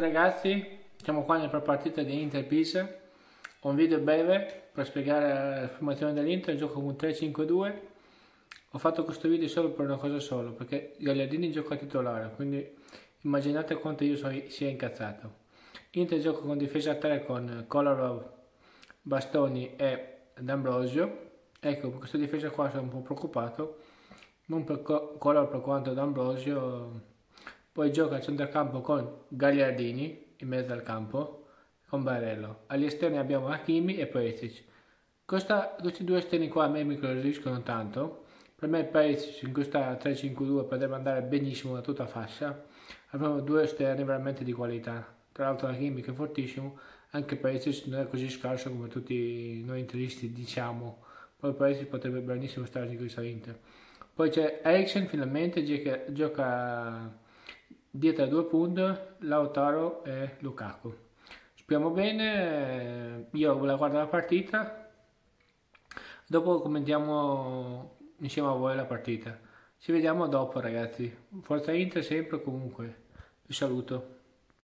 ragazzi, siamo qua nella partita di Inter-Pisa. Ho un video breve per spiegare la formazione dell'Inter, gioco con 3-5-2. Ho fatto questo video solo per una cosa solo, perché Gagliardini gioca titolare, quindi immaginate quanto io sia incazzato. Inter gioca con difesa a 3 con Kolarov, Bastoni e D'Ambrosio. Ecco, con questa difesa qua sono un po' preoccupato, non per Kolarov per quanto D'Ambrosio. Poi gioca a centrocampo con Gagliardini in mezzo al campo, con Barello. Agli esterni abbiamo Hakimi e Perisic. Questi due esterni qua a me mi incuriosiscono tanto. Per me Perisic in questa 3-5-2 potrebbe andare benissimo da tutta fascia. Abbiamo due esterni veramente di qualità. Tra l'altro Hakimi che è fortissimo, anche Perisic non è così scarso come tutti noi interisti diciamo. Poi Perisic potrebbe benissimo stare in questa Inter. Poi c'è Eriksen finalmente, gioca dietro a 2 punti Lautaro e Lukaku. Speriamo bene, io la guardo la partita, dopo commentiamo insieme a voi la partita. Ci vediamo dopo ragazzi, forza Inter sempre comunque, vi saluto.